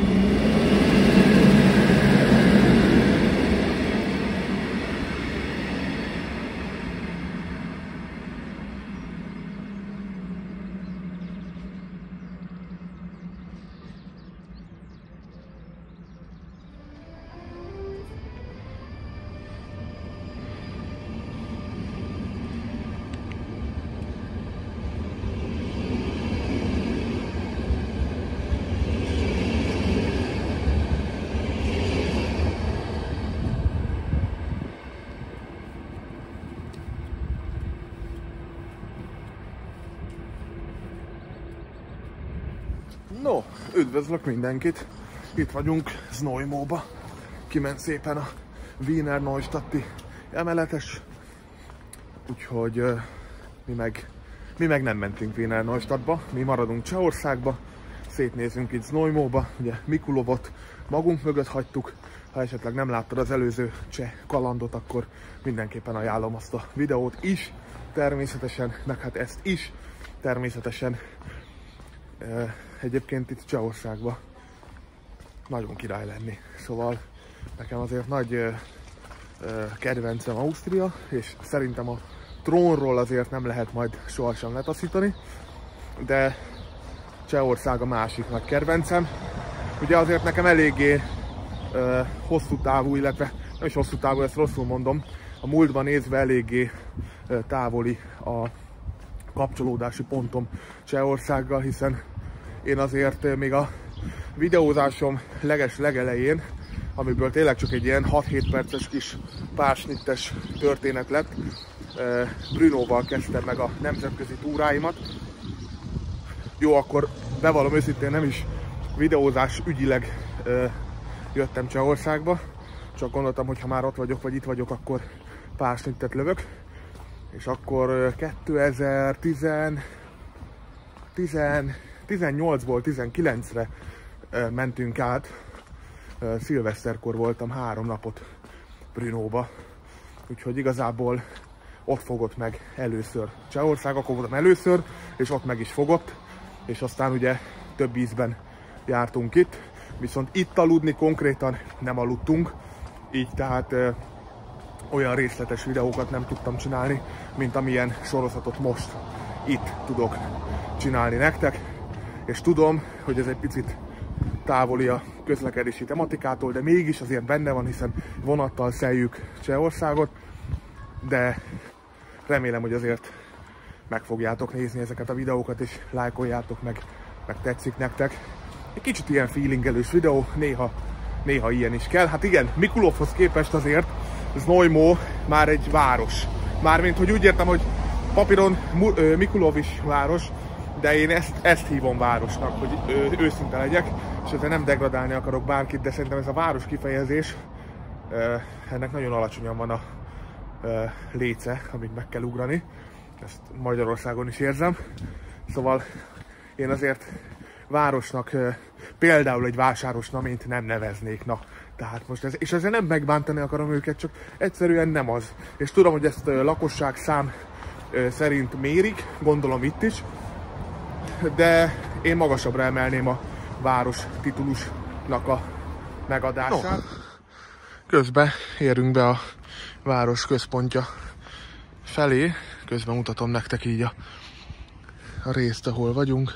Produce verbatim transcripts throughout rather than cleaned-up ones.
No, üdvözlök mindenkit! Itt vagyunk Znaujmóba. Kiment szépen a Wiener Neustadti emeletes. Úgyhogy uh, mi, meg, mi meg nem mentünk Wiener Neustadtba, mi maradunk Csehországba. Szétnézünk itt Znaujmóba, ugye Mikulovot magunk mögött hagytuk. Ha esetleg nem láttad az előző cseh kalandot, akkor mindenképpen ajánlom azt a videót is. Természetesen, meg hát ezt is. Természetesen uh, egyébként itt Csehországban nagyon király lenni. Szóval nekem azért nagy ö, ö, kedvencem Ausztria, és szerintem a trónról azért nem lehet majd sohasem letaszítani, de Csehország a másik nagy kedvencem. Ugye azért nekem eléggé ö, hosszú távú, illetve nem is hosszú távú, ezt rosszul mondom, a múltban nézve eléggé ö, távoli a kapcsolódási pontom Csehországgal, hiszen én azért még a videózásom leges legelején, amiből tényleg csak egy ilyen hat-hét perces kis pársnittes történet lett, Brunóval kezdtem meg a nemzetközi túráimat. Jó, akkor bevallom őszintén, nem is videózás ügyileg jöttem Csehországba, csak gondoltam, hogy ha már ott vagyok, vagy itt vagyok, akkor pársnittet lövök. És akkor kétezer-tizennyolcból tizenkilencre mentünk át. Szilveszterkor voltam három napot Brunóba, úgyhogy igazából ott fogott meg először Csehország, akkor voltam először, és ott meg is fogott, és aztán ugye több ízben jártunk itt, viszont itt aludni konkrétan nem aludtunk, így tehát ö, olyan részletes videókat nem tudtam csinálni, mint amilyen sorozatot most itt tudok csinálni nektek, és tudom, hogy ez egy picit távoli a közlekedési tematikától, de mégis azért benne van, hiszen vonattal szeljük Csehországot, de remélem, hogy azért meg fogjátok nézni ezeket a videókat, és lájkoljátok meg, meg tetszik nektek. Egy kicsit ilyen feelingelős videó, néha, néha ilyen is kell. Hát igen, Mikulovhoz képest azért Znaujmó már egy város. Mármint, hogy úgy értem, hogy papíron Mikulov is város, de én ezt, ezt hívom városnak, hogy ö, őszinte legyek, és ezzel nem degradálni akarok bárkit, de szerintem ez a város kifejezés, ö, ennek nagyon alacsonyan van a ö, léce, amit meg kell ugrani. Ezt Magyarországon is érzem. Szóval én azért városnak ö, például egy vásáros naményt nem neveznék. Na, tehát most ez, és ezzel nem megbántani akarom őket, csak egyszerűen nem az. És tudom, hogy ezt ö, lakosság szám ö, szerint mérik, gondolom itt is, de én magasabbra emelném a város titulusnak a megadását. No. Közben érünk be a város központja felé. Közben mutatom nektek így a, a részt, ahol vagyunk.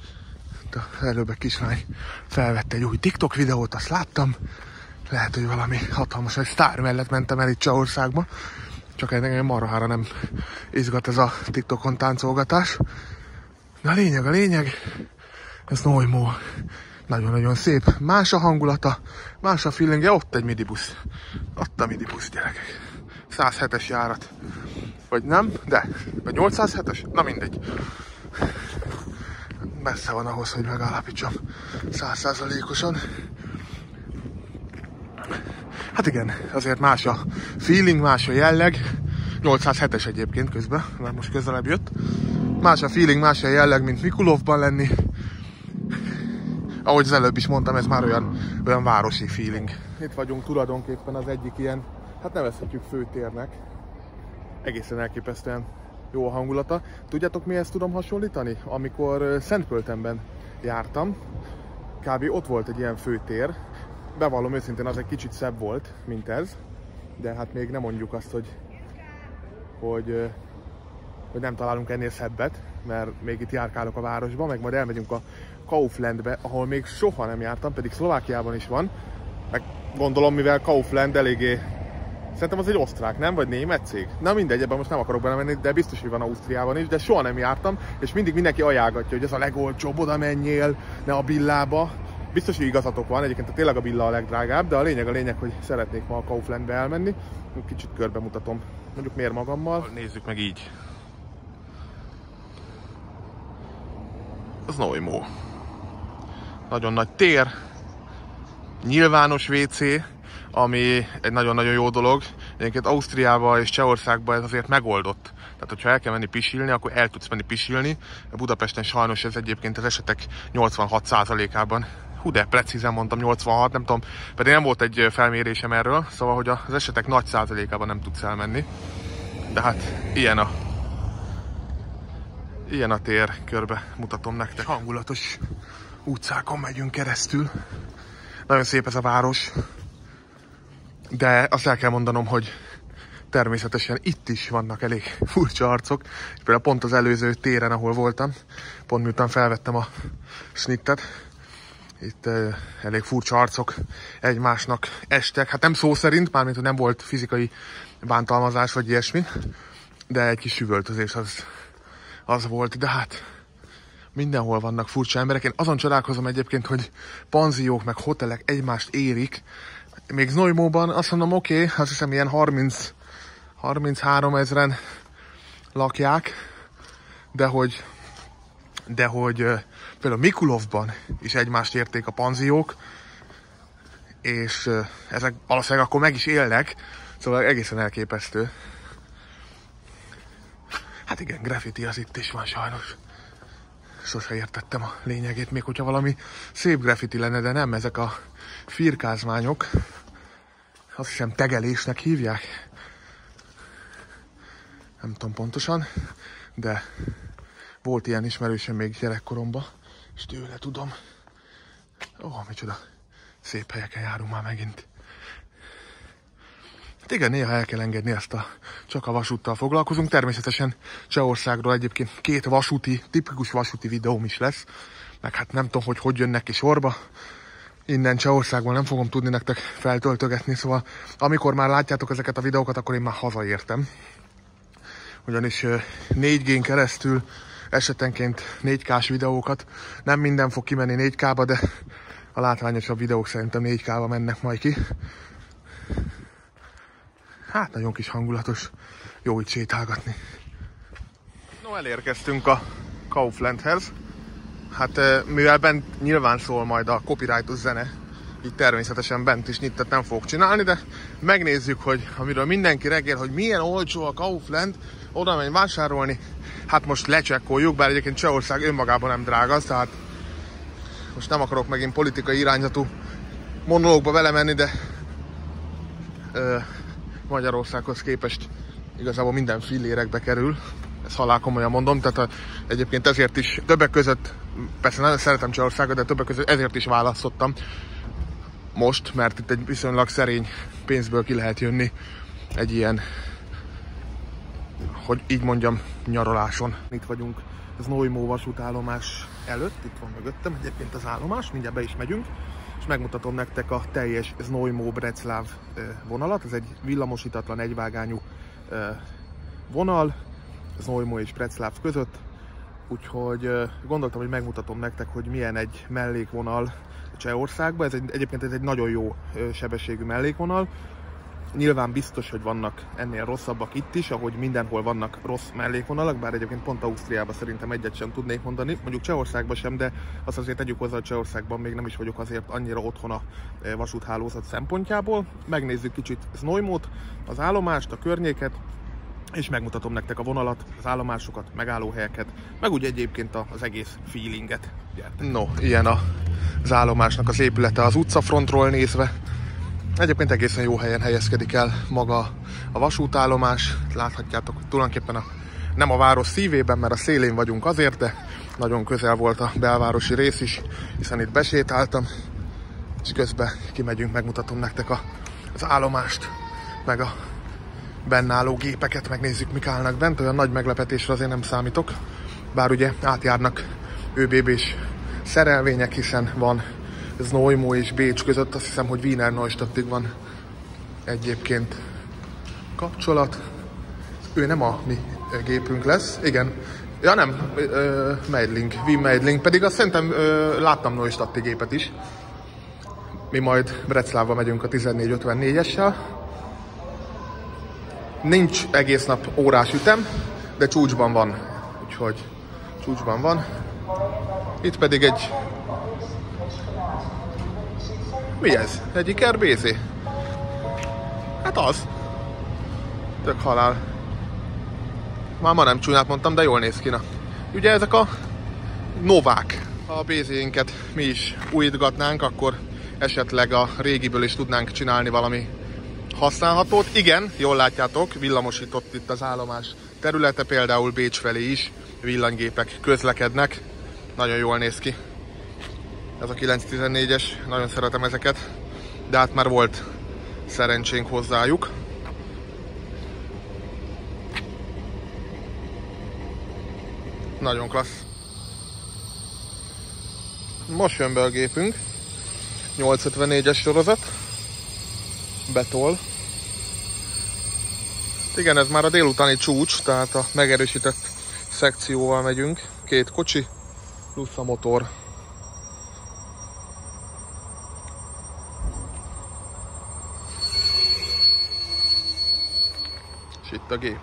Előbb egy kislány felvette egy új TikTok videót, azt láttam. Lehet, hogy valami hatalmas, egy sztár mellett mentem el itt Csehországba. Csak engem marhára nem izgat ez a TikTokon táncolgatás. De a lényeg, a lényeg, ez Znaujmó. Nagyon-nagyon szép. Más a hangulata, más a feelingje. Ott egy midibusz. Ott a midibusz, gyerekek. száz hetes járat. Vagy nem? De. Vagy nyolcszázhetes? Na mindegy. Messze van ahhoz, hogy megállapítsam száz százalékosan. Hát igen, azért más a feeling, más a jelleg. nyolcszázhetes egyébként közben, mert most közelebb jött. Más a feeling, más a jelleg, mint Mikulovban lenni. Ahogy az előbb is mondtam, ez már olyan, olyan városi feeling. Itt vagyunk tulajdonképpen az egyik ilyen, hát nevezhetjük főtérnek. Egészen elképesztően jó a hangulata. Tudjátok, mihez tudom hasonlítani? Amikor Szentpöltenben jártam, kb. Ott volt egy ilyen főtér. Bevallom őszintén, az egy kicsit szebb volt, mint ez. De hát még nem mondjuk azt, hogy, hogy, hogy nem találunk ennél szebbet, mert még itt járkálok a városba, meg majd elmegyünk a Kauflandbe, ahol még soha nem jártam, pedig Szlovákiában is van. Meg gondolom, mivel Kaufland eléggé... Szerintem az egy osztrák, nem? Vagy német cég? Na mindegy, ebben most nem akarok belemenni, de biztos, hogy van Ausztriában is, de soha nem jártam, és mindig mindenki ajánlgatja, hogy ez a legolcsóbb, oda menjél, ne a Billába. Biztos, hogy igazatok van, egyébként tényleg a Billa a legdrágább, de a lényeg a lényeg, hogy szeretnék ma a Kauflandbe elmenni. Kicsit körbe mutatom, mondjuk miért magammal. Nézzük meg így. Az Neumo. Nagyon nagy tér, nyilvános vé cé, ami egy nagyon-nagyon jó dolog. Egyébként Ausztriában és Csehországban ez azért megoldott. Tehát, hogyha el kell menni pisilni, akkor el tudsz menni pisilni. Budapesten sajnos ez egyébként az esetek nyolcvanhat százalékában. Hú, de precízen mondtam, nyolcvanhat, nem tudom, pedig nem volt egy felmérésem erről, szóval, hogy az esetek nagy százalékában nem tudsz elmenni. De hát ilyen a, ilyen a tér, körbe mutatom nektek. Hangulatos utcákon megyünk keresztül. Nagyon szép ez a város. De azt el kell mondanom, hogy természetesen itt is vannak elég furcsa arcok. És például pont az előző téren, ahol voltam, pont miután felvettem a snittet, itt uh, elég furcsa arcok egymásnak estek. Hát nem szó szerint, mármint, hogy nem volt fizikai bántalmazás vagy ilyesmi, de egy kis üvöltözés az, az volt. De hát mindenhol vannak furcsa emberek. Én azon csodálkozom egyébként, hogy panziók meg hotelek egymást érik. Még Neumóban azt mondom, oké, okay, azt hiszem ilyen harminc harminchárom ezren lakják, de hogy, de hogy uh, például Mikulovban is egymást érték a panziók, és uh, ezek valószínűleg akkor meg is élnek, szóval egészen elképesztő. Hát igen, graffiti az itt is van sajnos. Sose értettem a lényegét, még hogyha valami szép graffiti lenne, de nem, ezek a firkázmányok, azt hiszem tegelésnek hívják. Nem tudom pontosan, de volt ilyen ismerősöm még gyerekkoromban, és tőle tudom. Ó, micsoda szép helyeken járunk már megint. Hát igen, néha el kell engedni ezt a, csak a vasúttal foglalkozunk. Természetesen Csehországról egyébként két vasúti, tipikus vasúti videóm is lesz. Meg hát nem tudom, hogy hogy jönnek ki sorba. Innen Csehországból nem fogom tudni nektek feltöltögetni, szóval amikor már látjátok ezeket a videókat, akkor én már hazaértem. Ugyanis négy gén keresztül esetenként négy kás videókat, nem minden fog kimenni négy ká-ba, de a látványosabb videók szerintem négy ká-ba mennek majd ki. Hát nagyon kis hangulatos, jó itt sétálgatni. No, elérkeztünk a Kauflandhez. Hát mivel bent nyilván szól majd a copyrightos zene, így természetesen bent is nyittet nem fogok csinálni, de megnézzük, hogy amiről mindenki reggel, hogy milyen olcsó a Kaufland, oda menj vásárolni. Hát most lecsekkoljuk, bár egyébként Csehország önmagában nem drága, tehát most nem akarok megint politikai irányzatú monológba belemenni, de ö, Magyarországhoz képest igazából minden fillérekbe kerül. Ezt halál komolyan mondom, tehát a, egyébként ezért is többek között, persze nagyon szeretem Csehországot, de többek között ezért is választottam most, mert itt egy viszonylag szerény pénzből ki lehet jönni egy ilyen, hogy így mondjam, nyaraláson. Itt vagyunk az Neumó vasútállomás előtt, itt van mögöttem egyébként az állomás, mindjárt be is megyünk, és megmutatom nektek a teljes Neumó-Breclav vonalat. Ez egy villamosítatlan egyvágányú vonal, az Neumó és Breclav között, úgyhogy gondoltam, hogy megmutatom nektek, hogy milyen egy mellékvonal Csehországban. Ez egy, egyébként ez egy nagyon jó sebességű mellékvonal. Nyilván biztos, hogy vannak ennél rosszabbak itt is, ahogy mindenhol vannak rossz mellékvonalak, bár egyébként pont Ausztriában szerintem egyet sem tudnék mondani, mondjuk Csehországban sem, de azt azért tegyük hozzá, hogy Csehországban még nem is vagyok azért annyira otthon a vasúthálózat szempontjából. Megnézzük kicsit Neumót, az állomást, a környéket, és megmutatom nektek a vonalat, az állomásokat, megállóhelyeket, meg úgy egyébként az egész feelinget. Gyertek. No, ilyen a, az állomásnak az épülete az utcafrontról nézve. Egyébként egészen jó helyen helyezkedik el maga a vasútállomás. Láthatjátok, hogy tulajdonképpen a, nem a város szívében, mert a szélén vagyunk azért, de nagyon közel volt a belvárosi rész is, hiszen itt besétáltam, és közben kimegyünk, megmutatom nektek a, az állomást, meg a bennálló gépeket, megnézzük, mik állnak bent. Olyan nagy meglepetésre azért nem számítok, bár ugye átjárnak ÖBB-s szerelvények, hiszen van Znojmo és Bécs között, azt hiszem, hogy Wiener Neustadtig van egyébként kapcsolat. Ő nem a mi gépünk lesz, igen. Ja nem, uh, Meidling, Wien Meidling, pedig azt szerintem uh, láttam Neustadti gépet is. Mi majd Breclávba megyünk a tizennégy ötvennégyessel. Nincs egész nap órás ütem, de csúcsban van, úgyhogy csúcsban van. Itt pedig egy... Mi ez? Egy Iker bé zé? Hát az. Tök halál. Már ma nem csúnyát mondtam, de jól néz ki, na. Ugye ezek a novák. Ha a bé zéinket mi is újítgatnánk, akkor esetleg a régiből is tudnánk csinálni valami használhatót. Igen, jól látjátok, villamosított itt az állomás területe, például Bécs felé is villanygépek közlekednek. Nagyon jól néz ki. Ez a kilenc tizennégyes, nagyon szeretem ezeket, de hát már volt szerencsénk hozzájuk. Nagyon klassz. Most jön be a gépünk. nyolcszázötvennégyes sorozat. Betol. Igen, ez már a délutáni csúcs, tehát a megerősített szekcióval megyünk. Két kocsi, plusz a motor. És itt a gép.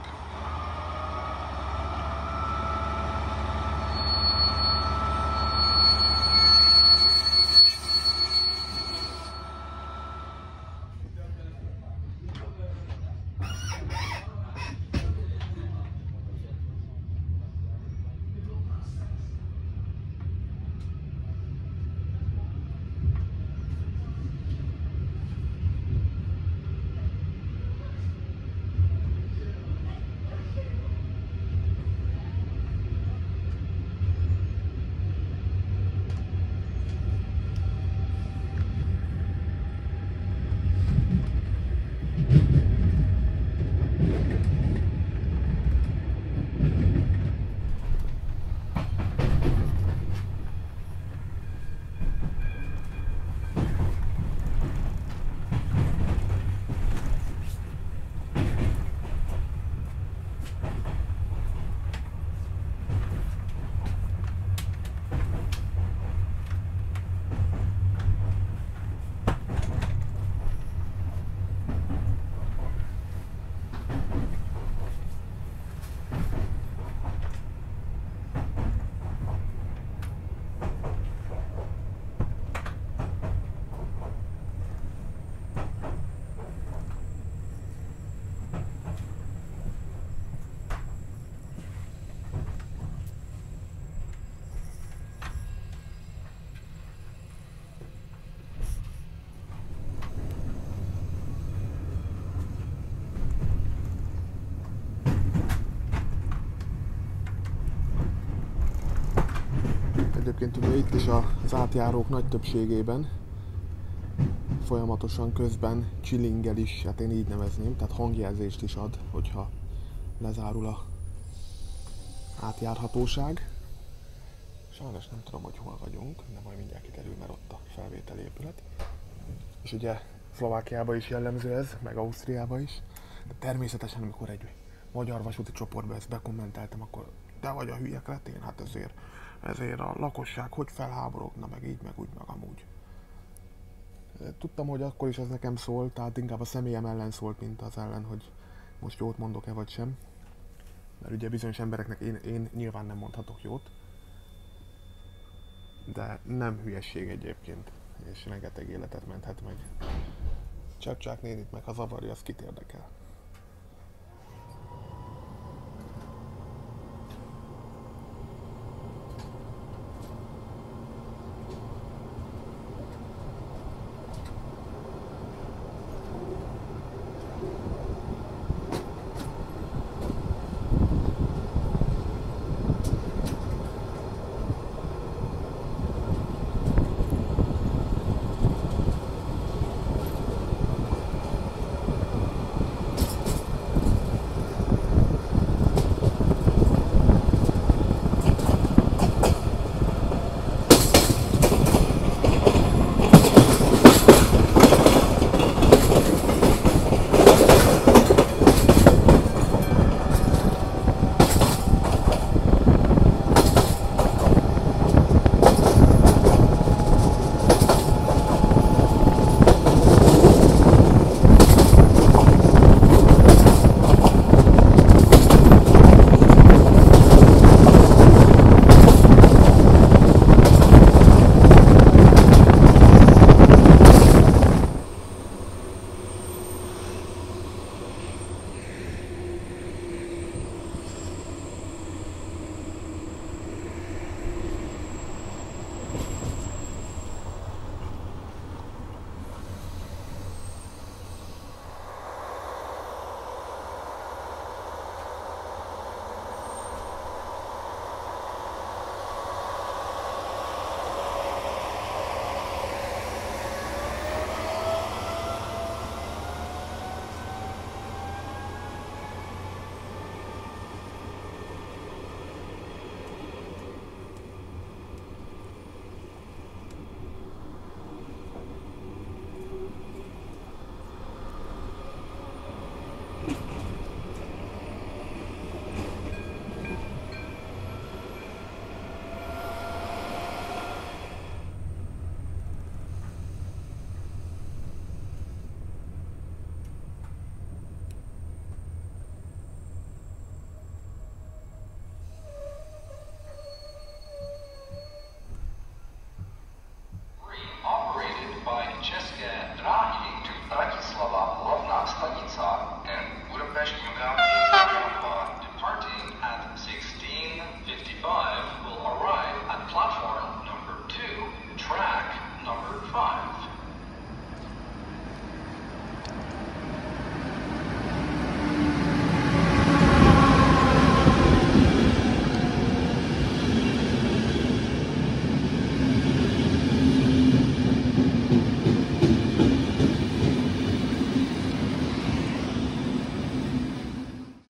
Egyébként ugye itt is az átjárók nagy többségében folyamatosan közben chillingel is, hát én így nevezném, tehát hangjelzést is ad, hogyha lezárul a átjárhatóság. Sajnos nem tudom, hogy hol vagyunk, de majd mindjárt kiderül, mert ott a felvételi épület. És ugye Szlovákiában is jellemző ez, meg Ausztriában is. De természetesen, amikor egy magyar vasúti csoportba ezt bekommenteltem, akkor te vagy a hülye kretén, hát ezért, ezért a lakosság hogy felháborodna, meg így, meg úgy, meg amúgy. Tudtam, hogy akkor is ez nekem szól, tehát inkább a személyem ellen szólt, mint az ellen, hogy most jót mondok-e vagy sem. Mert ugye bizonyos embereknek én, én nyilván nem mondhatok jót. De nem hülyesség egyébként, és rengeteg életet menthet meg. Csapcsák nénit meg, ha zavarja, az kit érdekel.